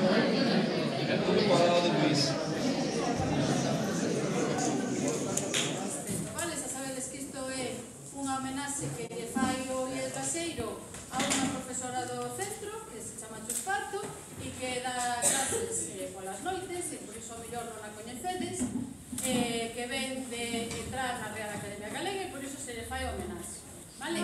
Parado, Luis. Vale, xa sabedes que isto é unha homenaxe que lle fai o Iel Caseiro a unha profesora do centro que se chama Chus Parto e que dá clases polas noites e por iso a mellor non a coñecedes, que ven de entrar na Real Academia Galega e por iso se lle fai homenaxe. Vale?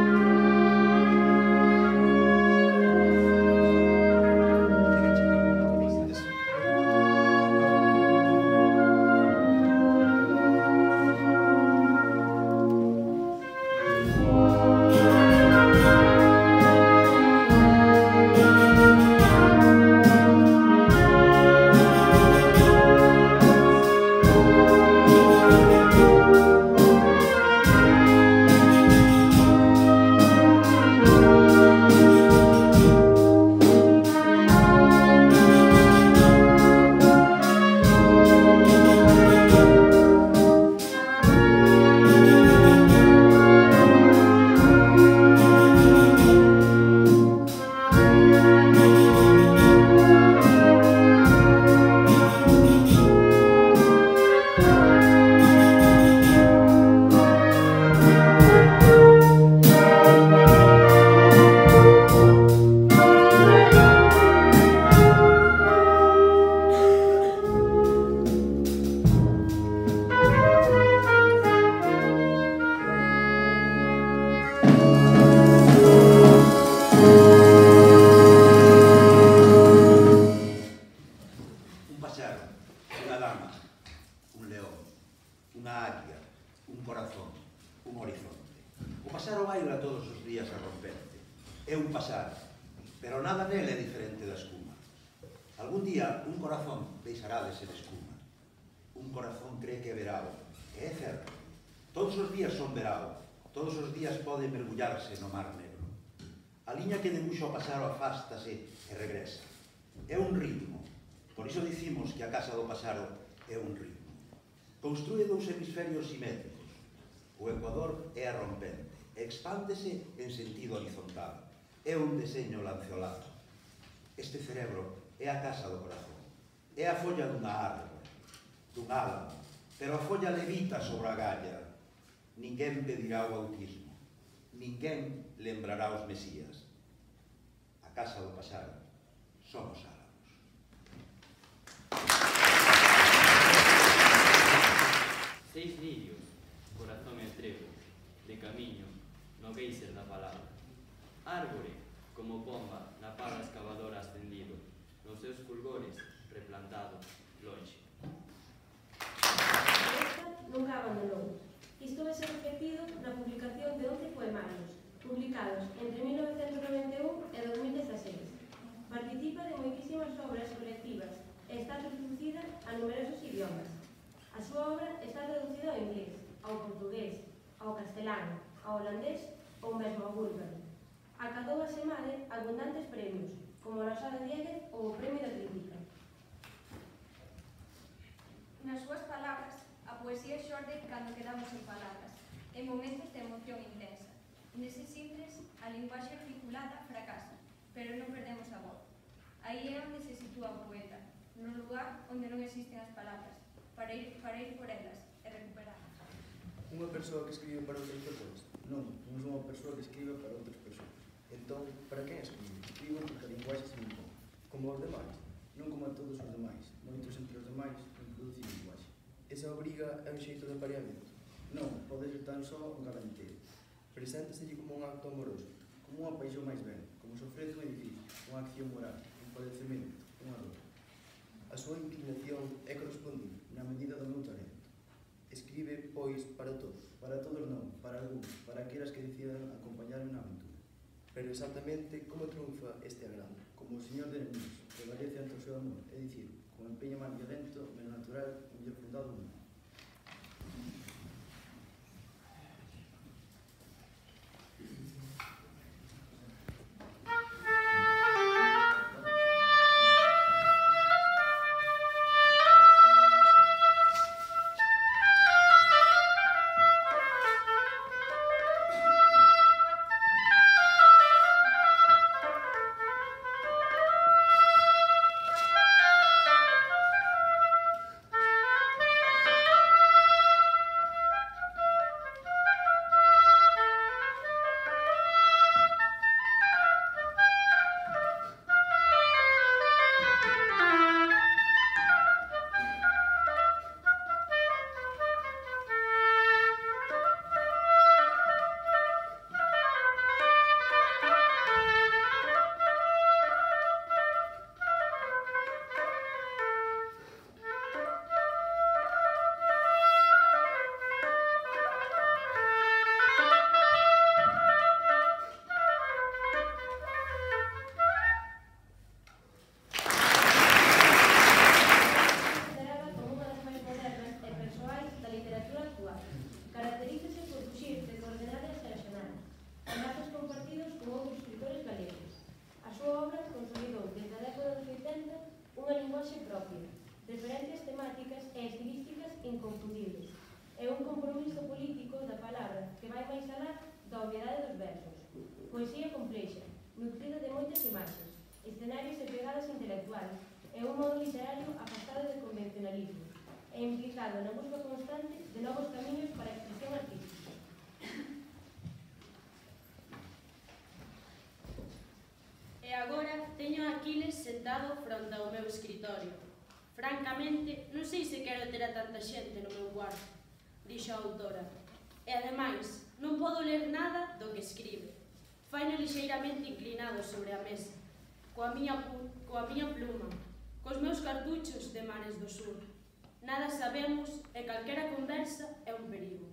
No Mar Negro. A liña que debuxa o pasaro afástase e regresa. É un ritmo. Por iso dicimos que a casa do pasaro é un ritmo. Construe dous hemisferios simétricos. O ecuador é a rompente. Expándese en sentido horizontal. É un deseño lanceolado. Este cerebro é a casa do corazón. É a folla dunha árbore, dun álamo, pero a folla levita sobre a galla. Ninguén pedirá o autismo. Ninguén lembrará os Mesías. A casa do pasaro somos álamos. Seis lirios, corazón e trego, de camiño, no geyser da palabra. Árbore, como pomba, na parra excavadora ascendido, nos seus fulgores, replantado, lonxe. Esta nunca abandonou. Isto vai ser repetido na publicación de 11 poemarios, publicados entre 1991 e 2016. Participa de moitísimas obras colectivas e está traducida a numerosos idiomas. A súa obra está traducida ao inglés, ao portugués, ao castelán, ao holandés ou mesmo ao búlgaro. Acadou a semana abundantes premios, como a Rosada Dieguez ou o Premio da Crítica. Nas súas palabras, a poesía xorde cando quedamos en palabras, en momentos de emoción intensa. Neses intres, a linguaxe articulada fracasa, pero non perdemos a voz. Aí é onde se sitúa o poeta, no lugar onde non existen as palabras, para ir por elas e recuperarlas. Unha persoa que escribe para outras persoas? Non, non son unha persoa que escribe para outras persoas. Entón, para quen escribe? Escribo porque a linguaxe se me impón. Como aos demais, non como a todos os demais. Moitos entre os demais non producen linguaxe. Esa obriga é un xeito de apareamento? Non, pode ser tan só un garanteo. Preséntaselle como un acto amoroso, como unha paixón máis ben, como se ofrece un edificio, unha acción moral, un padecemento, unha dor. A súa inclinación é correspondida na medida do meu talento. Escribe, pois, para todos non, para algúns, para aquelas que decidan acompañarme na aventura. Pero exactamente como triunfa este agrado, como o señor de Nemus, prevalece ante o seu amor, é dicir, con empeño máis violento, menos natural, o mellor fundado do mundo. unha linguaxe propia, referencias temáticas e estilísticas inconfundibles, e un compromiso político da palabra que vai máis alá da obviedade dos versos. Poesía complexa, nutrida de moitas imaxes, escenarios e pegadas intelectuales, e un modo literario afastado de convencionalismo, e implicado na busca constante de novos camiños para a expresión artística. E agora teño a Aquiles sentado fronte ao meu escritorio. Francamente, non sei se quero ter a tanta xente no meu cuarto, dixo a autora. E ademais, non podo ler nada do que escribe. Faino lixeiramente inclinado sobre a mesa, coa miña pluma, cos meus cartuchos de Mares do Sur. Nada sabemos e calquera conversa é un perigo.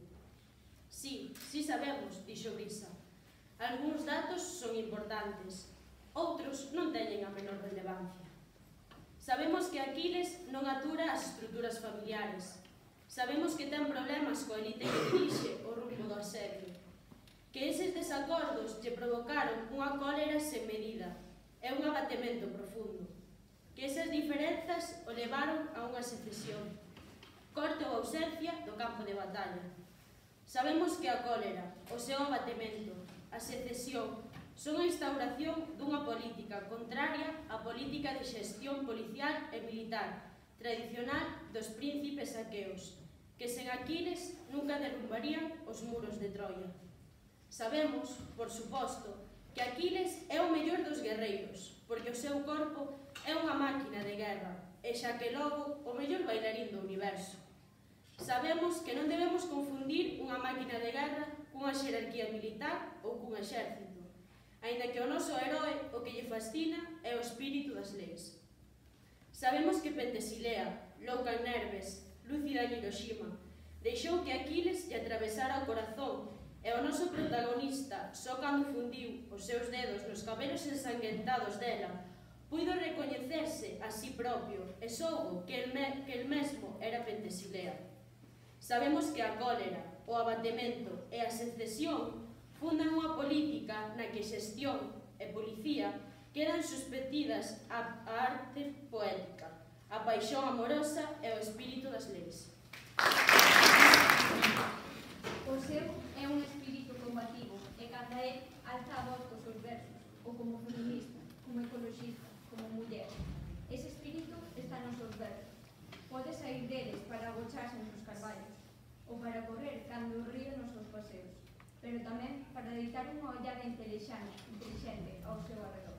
Sí sabemos, dixo Brisa. Algúns datos son importantes, outros non teñen a menor relevancia. Sabemos que Aquiles non atura as estruturas familiares. Sabemos que ten problemas coa elite que dirixe o rumbo do asedio. Que eses desacordos lle provocaron unha cólera sen medida e un abatemento profundo. Que esas diferenzas o levaron a unha secesión, corte ou ausencia do campo de batalla. Sabemos que a cólera, o seu abatemento, a secesión, son a instauración dunha política contraria á política de xestión policial e militar tradicional dos príncipes aqueos, que sen Aquiles nunca derrumbarían os muros de Troia. Sabemos, por suposto, que Aquiles é o mellor dos guerreiros, porque o seu corpo é unha máquina de guerra, e xa que logo o mellor bailarín do universo. Sabemos que non debemos confundir unha máquina de guerra cunha xerarquía militar ou cun exército, aínda que o noso heroe o que lle fascina é o espírito das leis. Sabemos que Pentesilea, louca en Nerves, lúcida en Hiroshima, deixou que Aquiles lle atravesara o corazón e o noso protagonista, só cando fundiu os seus dedos nos cabelos ensanguentados dela, puido recoñecerse a sí propio e soubo que el mesmo era Pentesilea. Sabemos que a cólera, o abatemento e a secesión fundan unha política na que xestión e policía quedan suspendidas á arte poética, a paixón amorosa e o espírito das leis. O seu é un espírito combativo e cando é alza a voz cos seus versos, ou como feminista, como ecologista, como muller. Ese espírito está nos seus versos. Pode sair deles para agocharse nos seus carballos, ou para correr cando o río nos seus paseos, pero tamén para deitar unha ollada intelixente ao seu arredor.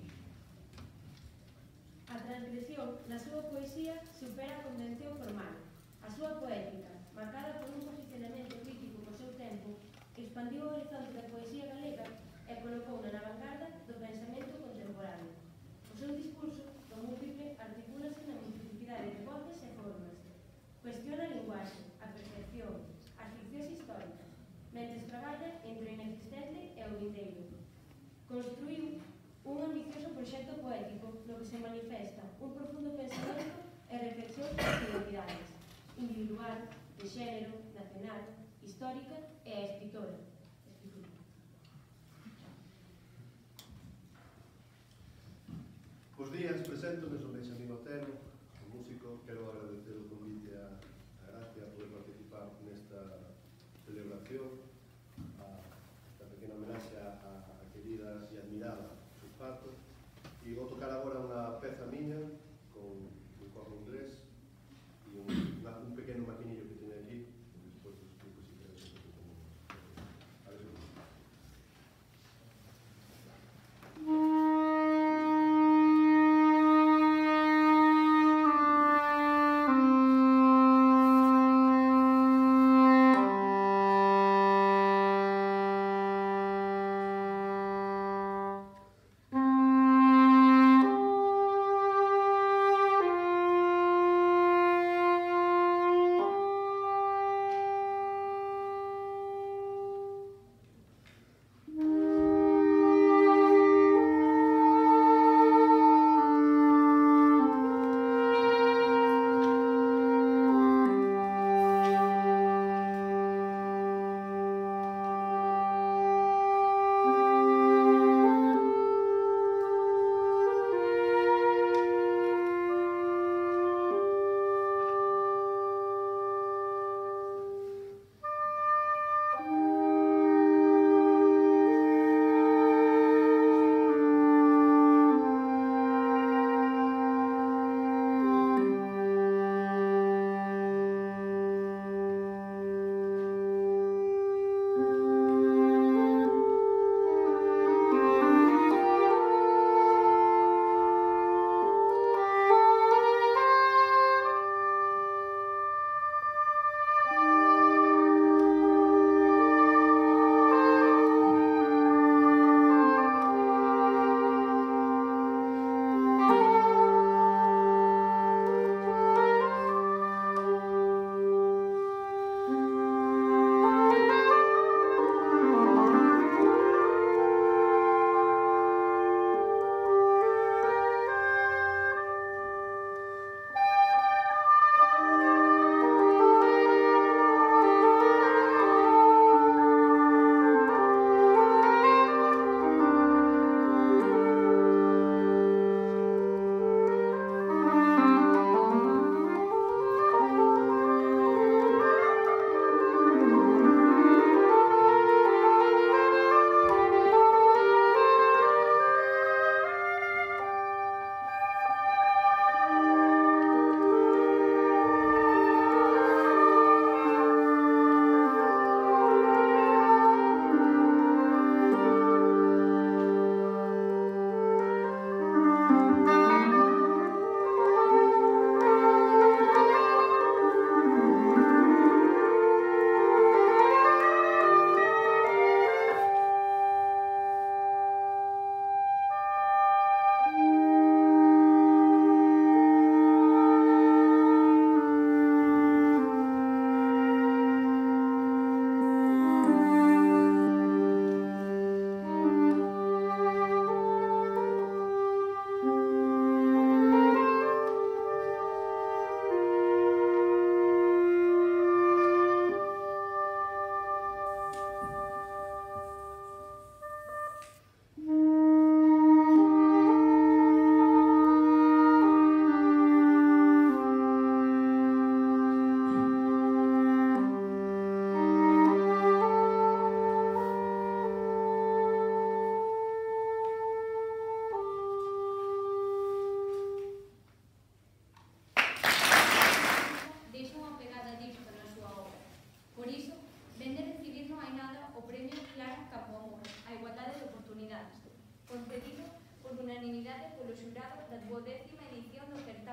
A transgresión na súa poesía supera a convención formal. A súa poética, marcada por un posicionamento crítico co seu tempo, expandiu o horizonte da poesía galega e colocou na vanguarda do pensamento contemporáneo. O seu discurso, do múltiple, articúlase na multiplicidade de voces e formas. Cuestiona a linguaxe, a percepción, as ficcións históricas, mentres traballa entre o inexistente e o vindeiro. Construiu un ambicioso proxecto poético no que se manifesta un profundo pensamento e reflexión das identidades, individual, de xénero, nacional, histórica e a escritura. Bos días, presento-me, son Benxamín Otero, músico. Quero agradecer o convite a Gracia por participar nesta celebración, esta pequena homenaxe a querida e admirada Chuspato. E vou tocar agora unha peza miña con un corno inglés e un pequeno maquinillo que teño aquí, que despois os explico si queres un pouco como... A ver se...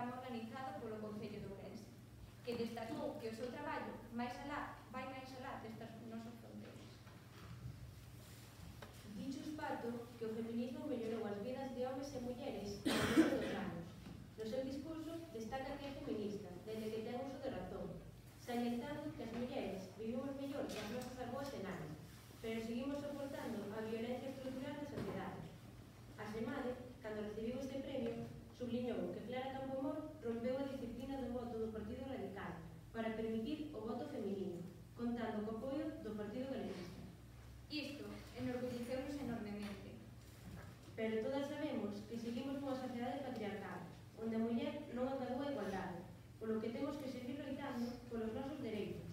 programa organizado polo Concello de Ourense, que destacou que o seu traballo vai máis alá destas nosas fronteiras. Dicho Pato que o feminismo mellorou as vidas de homes e mulleres ao longo dos anos. No seu discurso destaca que é feminista, desde que ten uso de razón, salientando que as mulleres vivimos mellor que as nosas avoas e nais, pero seguimos soportando a violencia estrutural da sociedade. A SEMADE, cando recibiu este premio, subliñou que Clara Campoamor rompeu a disciplina do voto do Partido Radical para permitir o voto feminino, contando co apoio do Partido Galeguista. Isto enorgulleceunos enormemente. Pero todas sabemos que seguimos nunha sociedade patriarcal, onde a muller non acadou a igualdade, polo que temos que seguir loitando polos nosos dereitos.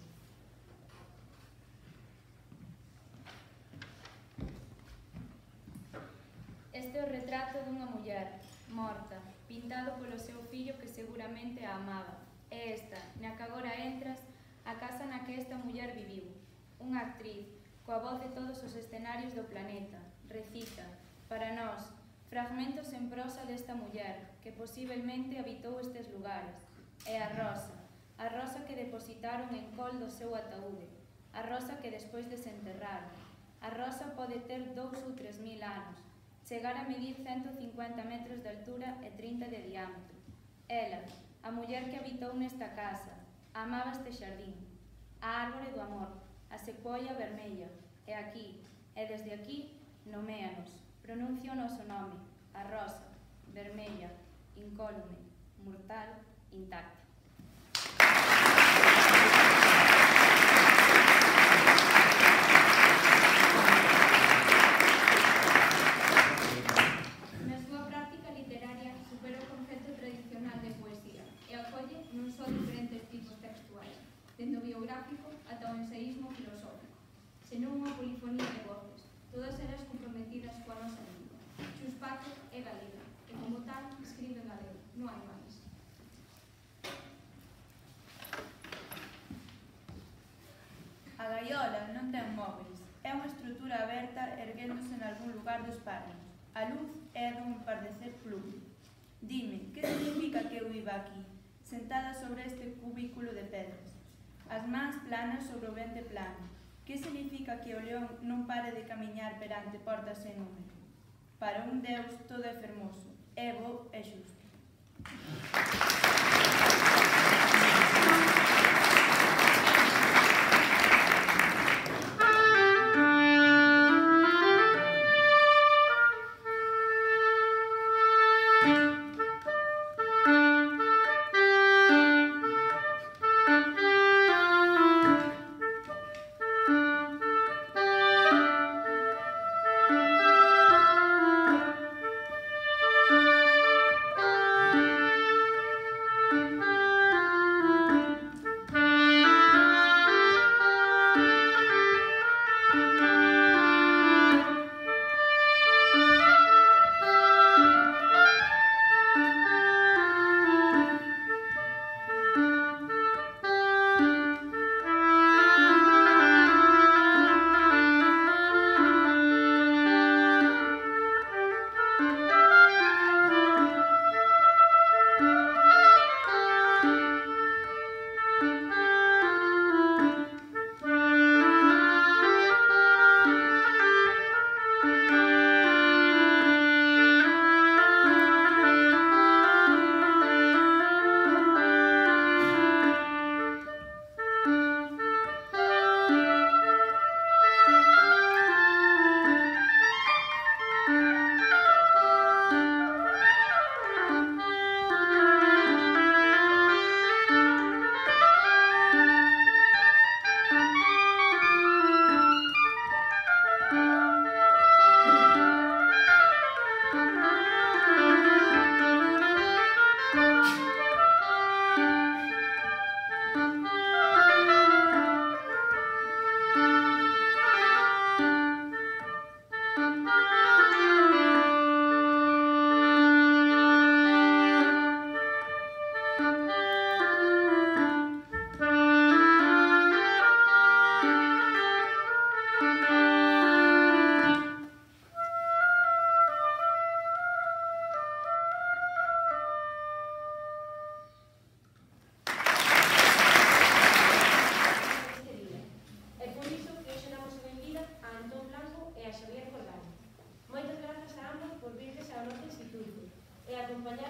Este é o retrato dunha muller, morta, pintado polo seu fillo que seguramente a amaba. É esta, na que agora entras, a casa na que esta muller viviu. Unha actriz, coa voz de todos os escenarios do planeta, recita, para nós, fragmentos en prosa desta muller, que posiblemente habitou estes lugares. É a rosa que depositaron en col do seu ataúde, a rosa que despois desenterraron. A rosa pode ter 2 ou 3.000 anos, chegar a medir 150 metros de altura e 30 de diámetro. Ela, a muller que habitou nesta casa, amaba este xardín, a árbore do amor, a secuoia vermella, e aquí, e desde aquí, noméanos, pronuncia o noso nome, a rosa, vermella, incólume, mortal, intacta. Na súa práctica literaria supera o concepto tradicional de poesía e acolle non só diferentes tipos textuais, dende o biográfico ata o ensaísmo filosófico, senón unha polifonía de voces, todas elas comprometidas coa nosa lingua. Chus Pato é galega, e como tal escribe en galego, non hai máis. A gaiola non ten móveis, é unha estrutura aberta erguéndose en algún lugar do espáramos. A luz é dun empardecer plúmeo. Dime, que significa que eu viva aquí, sentada sobre este cubículo de pedras? As mans planas sobre o vente plano. Que significa que o león non pare de camiñar perante portas sen número? Para un deus todo é fermoso, é bo e xusto.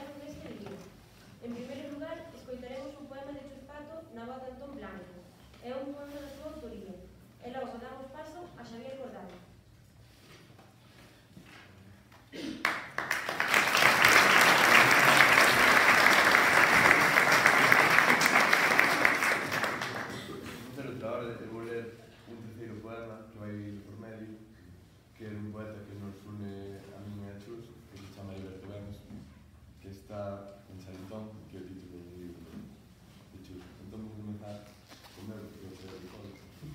escoitamos neste libro. En primeiro lugar, escoitaremos un poema de Chus Pato na voz de Antón Blanco. É un poema da súa autoría. E logo damos paso a Xavier Cordal. Que é un poeta que nos une a min e a Chus, que se chama Alberto Benes, que está en Xalitón, que é o título do libro de Chus. Entón vou comenzar con meu, que é o seu recolo.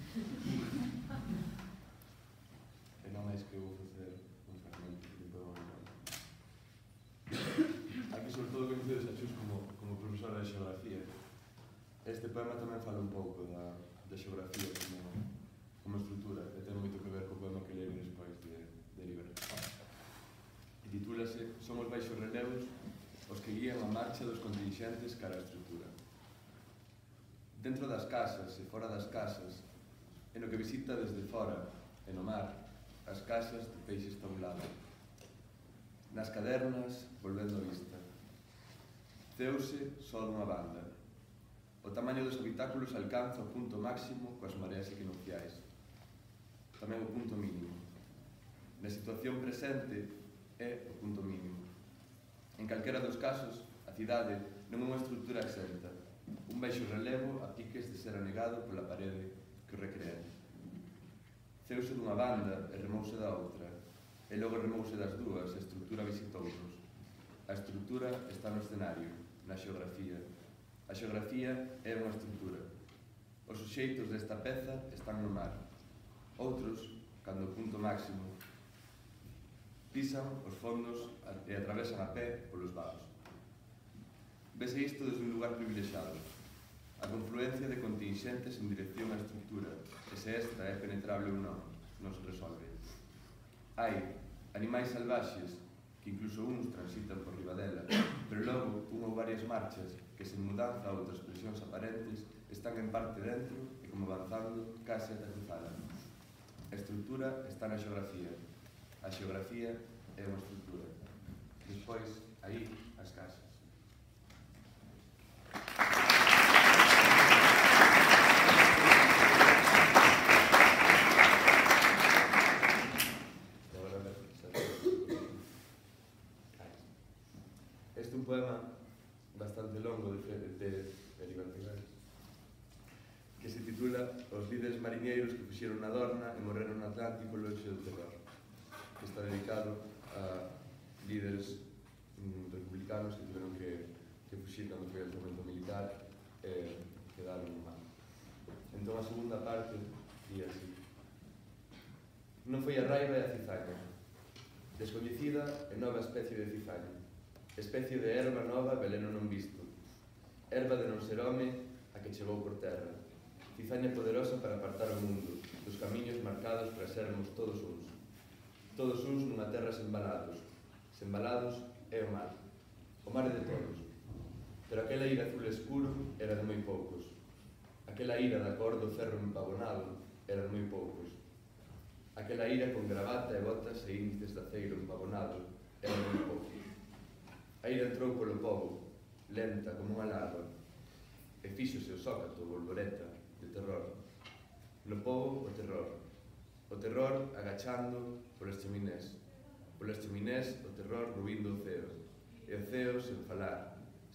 E non é que vou facer un fragmento de poema. Aquí, sobre todo, coñecedes a Chus como profesora de xeografía. Este poema tamén fala un pouco da xeografía como estrutura, e ten moito que ver co poema que leio despois de Libertad. E titúlase Son os baixos relevos os que guían a marcha dos contingentes cara a estrutura. Dentro das casas e fora das casas, e no que visita desde fora e no mar, as casas de peixes taulado. Nas cadernas, volvendo a vista. Ceuse só dunha banda. O tamaño dos habitáculos alcanza o punto máximo coas mareas equinocciais. Tamén o punto mínimo. Na situación presente é o punto mínimo. En calquera dos casos, a cidade non é unha estrutura exenta, un baixo relevo a piques de ser anegado pola parede que o recrea. Ceuse dunha banda e remouse da outra, e logo remouse das dúas e a estrutura visitounos. A estrutura está no escenario, na xeografía. A xeografía é unha estrutura. Os suxeitos desta peza están no mar. Outros, cando o punto máximo, pisan os fondos e atravesan a pé polos vagos. Vese isto desde un lugar privilexiado, a confluencia de contingentes en dirección á estrutura, que se esta é penetrable ou non, non se resolve. Hai animais salvaxes que incluso uns transitan por riba dela, pero logo unha ou varias marchas que, sen mudanza ou outras presións aparentes, están en parte dentro e, como avanzando, case ata cruzala. A estrutura está na xeografía. A xeografía é unha estrutura. Despois, aí, as casas. Este é un poema bastante longo de Libertad, que se titula Os líderes mariñeiros que fuxeron na Dorna e morreron no Atlántico lonxe do terror, que está dedicado a líderes republicanos que tiveron que fuxir cando foi o alzamento militar e quedaron no mar. Entón a segunda parte di así: non foi a raiva e a cizaña, descoñecida e nova especie de cizaña, especie de erva nova, veleno non visto, erva de non ser home a que chegou por terra, cizaña poderosa para apartar o mundo dos camiños marcados para sermos todos uns nunha terra sen valados. Sen valados é o mar é de todos, pero aquela ira azul escuro era de moi poucos, aquela ira da cor do ferro empavonado era de moi poucos, aquela ira con gravata e botas e índices de aceiro empavonado era de moi poucos. A ira entrou polo pobo, lenta como unha larva, e fíxose o sócato, bolboreta, de terror. No pobo, o terror agachando polas cheminés, o terror ruindo o ceo, e o ceo sen falar.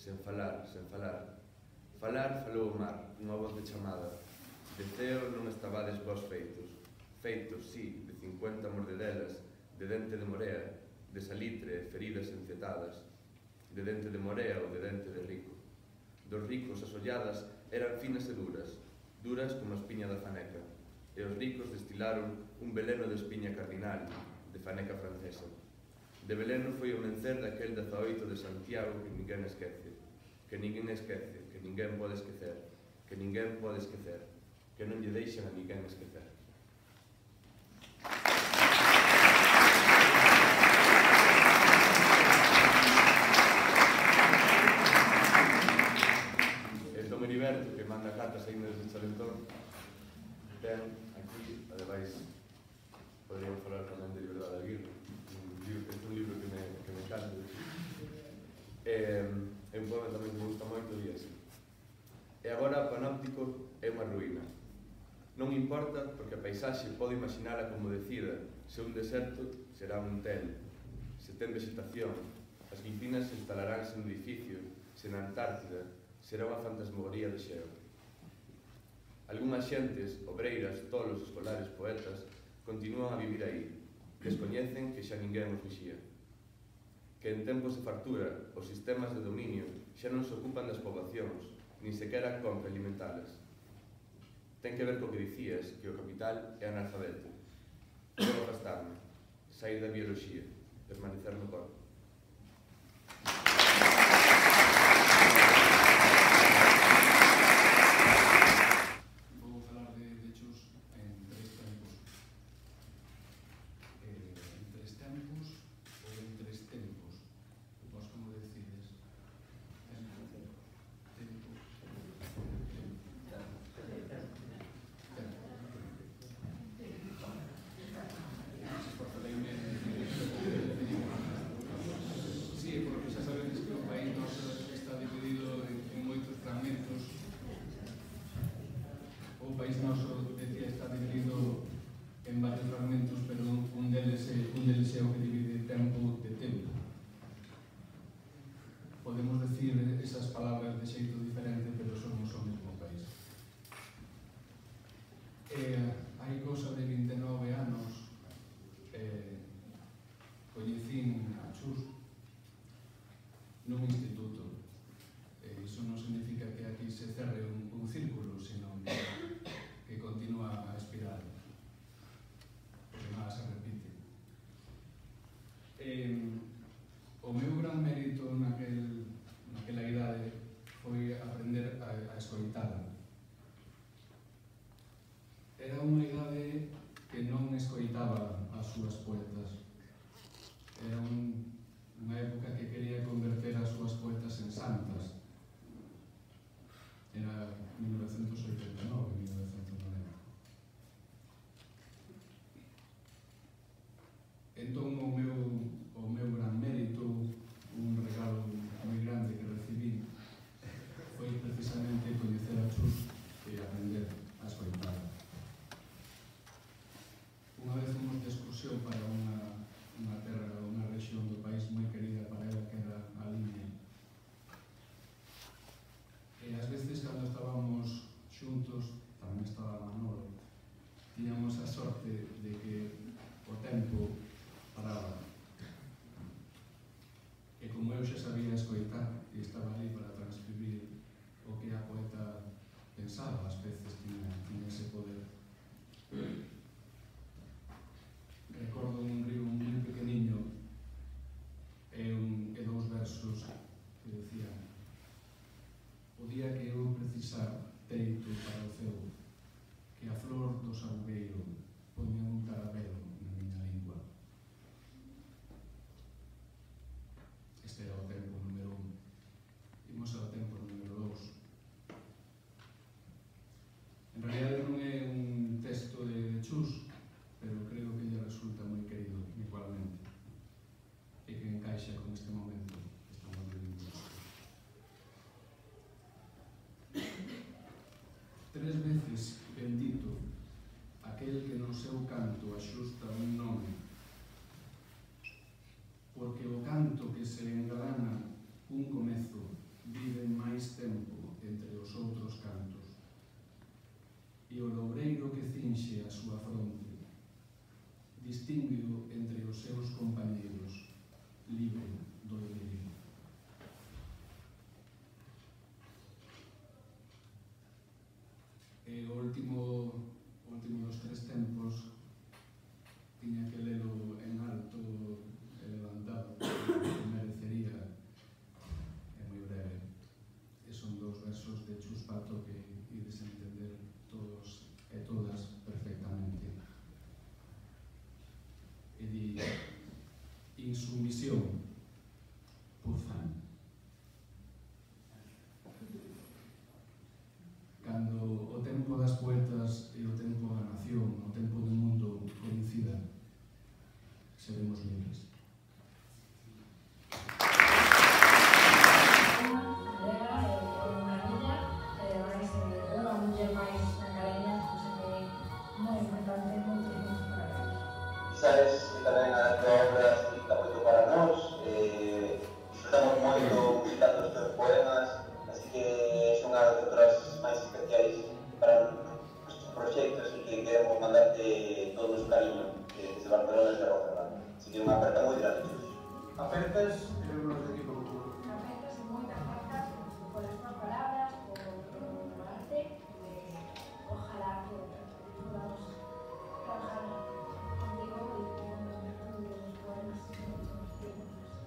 Falar falou o mar, unha voz de chamada. De ceo non estabades vós feitos, sí, de 50 mordedelas, de dente de morea, de salitre e feridas encetadas, de dente de morea ou de dente de rico. Dos ricos as olladas eran finas e duras como a espiña da faneca, e os ricos destilaron un veleno de espiña cardinal, de faneca francesa. De veleno foi o mencer daquel 18 de Santiago que ninguén esquece, que ninguén pode esquecer, que non lle deixan a ninguén esquecer. Heriberto, que manda cartas aí desde Chalentón, ten aquí, ademais, poderíamos falar tamén de Liberdade Aguirre, este é un libro que me encanta. É un poema tamén que me gusta moito e así. E agora o panóptico é unha ruína. Non importa porque a paisaxe pode imaginala como decida. Se un deserto, será un hotel. Se ten vegetación, as glicinas instalaránse no edificio. Se na Antártida, será unha fantasmagoría de xeo. Algúnas xentes, obreiras, tolos, escolares, poetas, continúan a vivir aí. Descoñecen que xa ninguén os vixía. Que en tempos de fartura, os sistemas de dominio xa non se ocupan das poboacións, nin sequera compra alimentalas. Ten que ver co que dicías, que o capital é analfabeto. Debo afastarme, sair da bioloxía, permanecer no corpo. Vou falar de Chus en tres tempos. En tres tempos ou en tres tempos? Vos como decides? Sí, porque xa sabedes que o país noso está dividido en moitos fragmentos. O país noso, decía, está dividido en varios fragmentos, pero un deles é o que divide tempo de tempo. Podemos decir esas palabras de xeito diferente, pero somos o mesmo país. Hai cousa de 29 anos coñecín a Chus nun instituto. Iso non significa que aquí se cerre un círculo, senón que continúa a espiral. Porque nada se repite. O meu gran mérito naquela idade foi aprender a escoitala. Era unha idade que non escoitaba as súas poetas. Era unha época que quería converter as súas poetas en santas. Era 1989, 1990. Entón, o meu gran mérito, un regalo moi grande que recibí, foi precisamente coñecer a Chus e aprender a escoitala. Unha vez fomos de excursión para unha terra, unha rexión do país moi querida para ela, que era a Limia. E ás veces, cando estábamos xuntos, tamén estaba Manolo, tiñamos a sorte de que o tempo paraba. E como eu xa sabía escoitar e estaba ali para transcribir o que a poeta pensaba, ás veces tiña ese poder. Recordo un río moi pequeniño e dous versos que decían: o día que eu precisar teito para o ceo, que a flor do salgueiro poña un carabelo na miña lingua. Este era o tempo número 1. Imos ao tempo número 2. En realidad non é un texto de Chus, pero creo que lle resulta moi querido igualmente e que encaixa con este momento que estamos vivindo. 3 veces bendito aquel que no seu canto axusta un nome, porque o canto que se engalana un comezo vive máis tempo entre os outros cantos, e o loureiro que cinxe a súa fronte distinguiu entre os seus compañeiros, libre do delirio. E o último dos 3 tempos tiña que lelo en alto e levantado, que merecería, é moi breve, e son 2 versos de Chus Pato que ides entender todos e todas perfectamente. E di: insumisión por fan. Cando o tempo das poetas e o tempo da nación, o tempo do mundo coincidan, seremos libres. de outras máis especiais para estes proxectos e que queremos mandarte todo o noso cariño desde Barcelona e desde Rotterdam. Así que unha aperta moi grande, Chus. Apertas e vemos de equipo futuro. Apertas e moitas grazas por as túas palabras, por arte, ojalá que podamos trabajar contigo e con los poemas que nos tienen.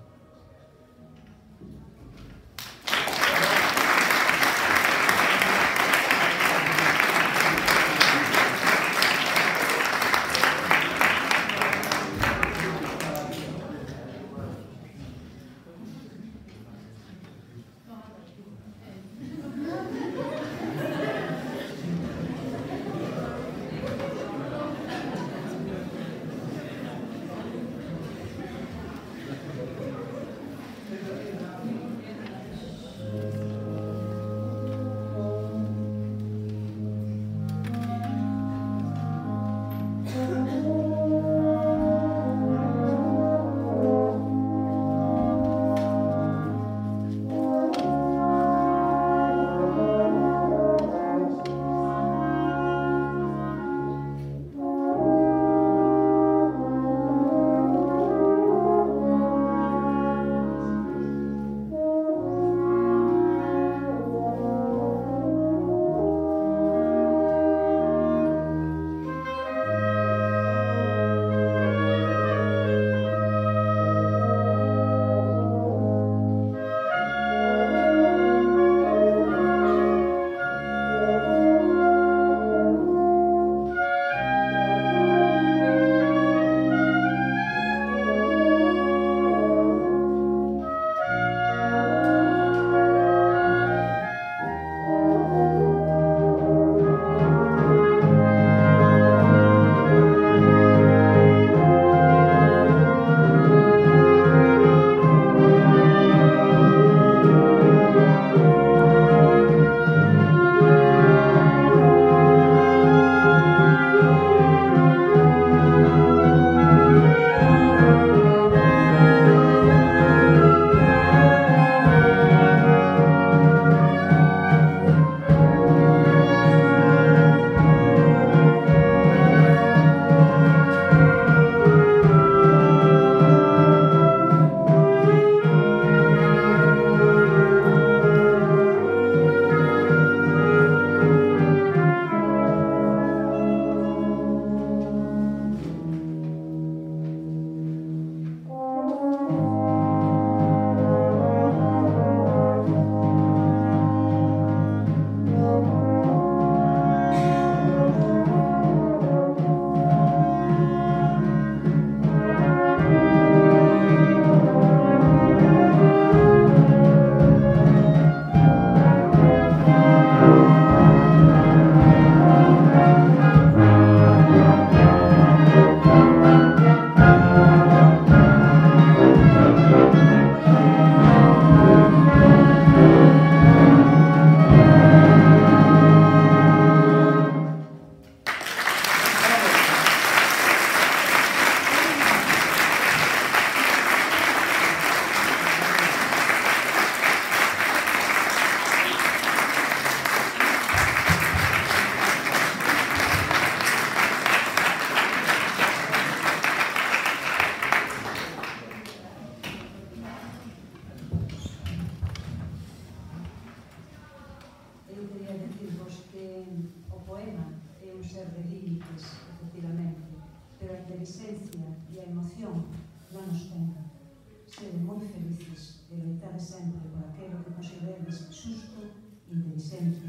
esencia e a emoción non nos tengan. Sede moi felices e loitade sempre por aquilo que consideredes xusto, inteligente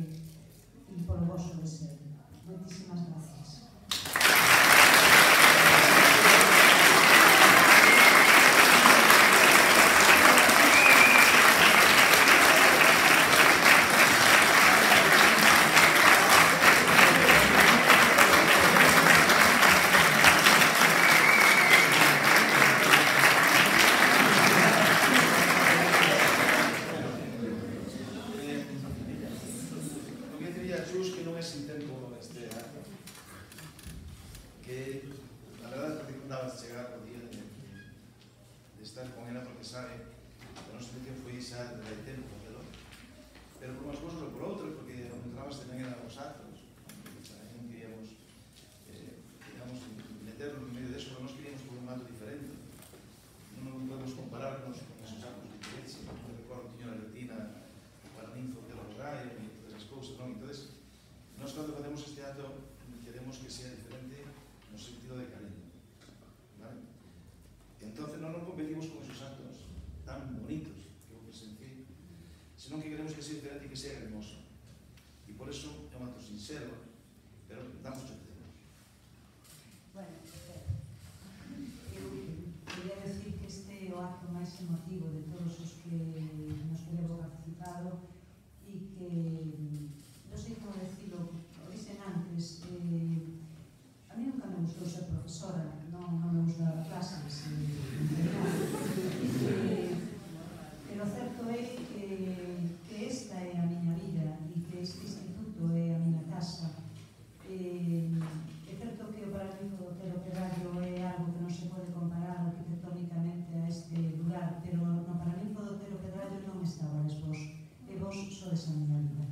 e polo vosso deseo. Moitísimas gracias. bonitos que eu presenciei, senón que queremos que sea diferente e que sea hermoso. E por eso é un acto sincero, pero damos o que temos. Bueno, eu quería decir que este é o acto máis emotivo de todos os que nos que levo participado e que, non sei como decirlo, o dicen antes, a mí nunca me gustou ser profesora, non me gusta dar clases, pero o certo é que esta é a miña vida e que este instituto é a miña casa. É certo que o Paralímpico do Otero Pedrallo é algo que non se pode comparar arquitectónicamente a este lugar, pero no Paralímpico do Otero Pedrallo non estabades vos, e vos sodes a miña vida.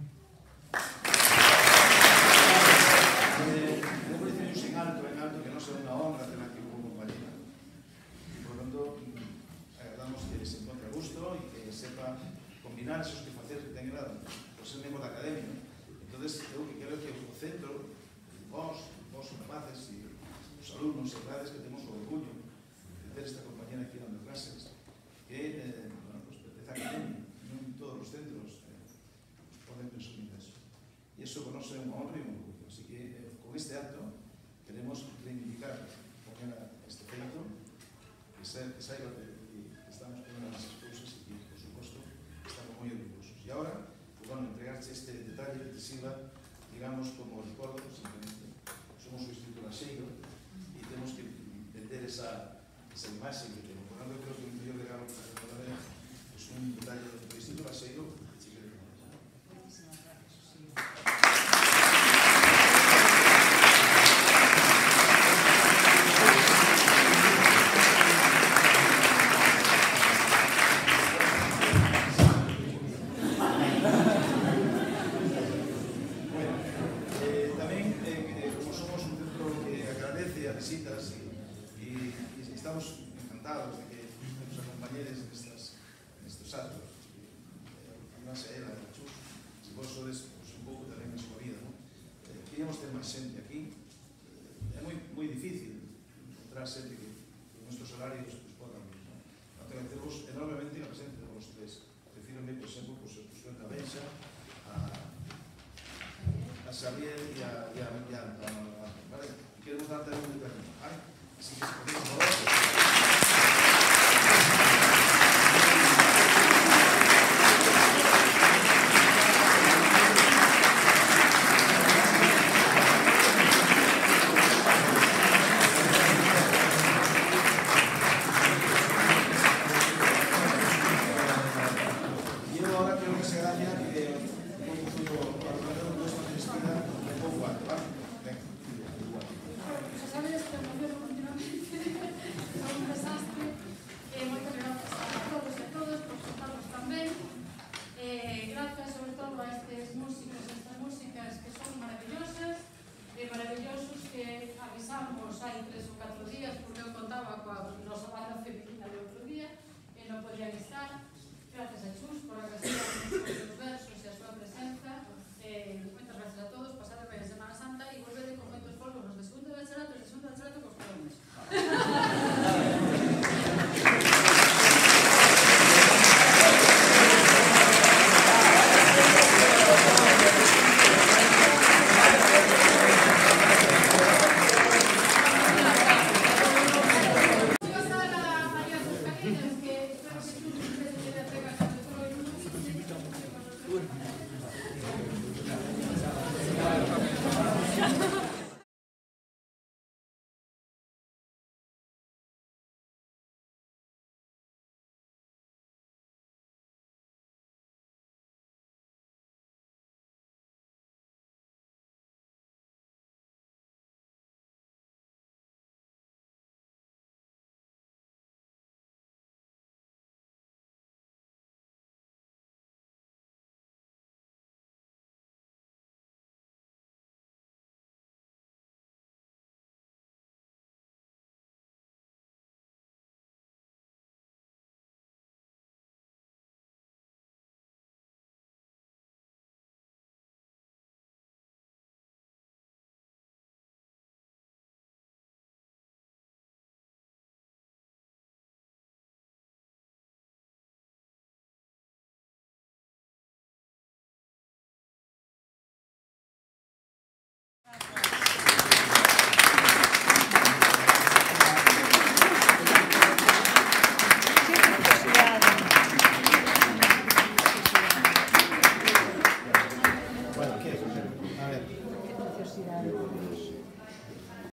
Debo dicirnos en alto que non sea unha honra ter aquí como compañera. Por lo tanto, agardamos que se encontre a gusto e que sepa combinar esos que faceres que ten grado por ser membro da academia. Entón, eu que quero que o centro, vos rapaces e os alumnos e claves que temos o orgullo de ter esta compañera aquí dando clases, que pertence a academia, non todos os centros poden presumir eso. E iso con noso é unha honra e un orgullo. Así que con este acto queremos reivindicar este feito, que saiba que estamos con as cousas e que, por suposto, estamos moi orgullosos. E agora, pues, entregarche este detalle que te sirva, digamos, como recordo, simplemente, somos o Instituto Laxeiro e temos que vender esa imaxe que temos. Por tanto, creo que o mellor regalo para recordar é un detalle do Instituto Laxeiro que che quero comentar. Muchísimas gracias. Visitas y estamos encantados de que nos acompañedes en estos actos. Además, la Chus, si vos sois un pouco tamén a súa vida, non? Queríamos ter máis xente aquí. É moi difícil encontrar xente que nuestros horarios podan. Agradecemos enormemente a presencia de vos tres. Refírome, por exemplo, por Santa Benxa, a Xavier e a Vale? Queremos dar tamén un detalle, ¿vale? Así que se podéis mover. Y yo ahora quiero que se gracia que un poco a lo nuestra vestida un pouco alto, ¿vale? Venga. Sabedes que me veo continuamente, é un desastre, moitas grazas a todos e a todas por contarnos tamén, grazas sobre todo a estes músicos e estas músicas que son maravillosas, maravillosos que avisamos hai 3 ou 4 días, porque eu contaba coa nosa banda feminina de outro día e non podían estar. Grazas a Chus por agradecernos os versos e a súa presenza. Moitas gracias a todos, pasade ben a Semana Santa e volvede con moitos polvos nos de segundo bachillerato e de segundo bachillerato cos colones. Good.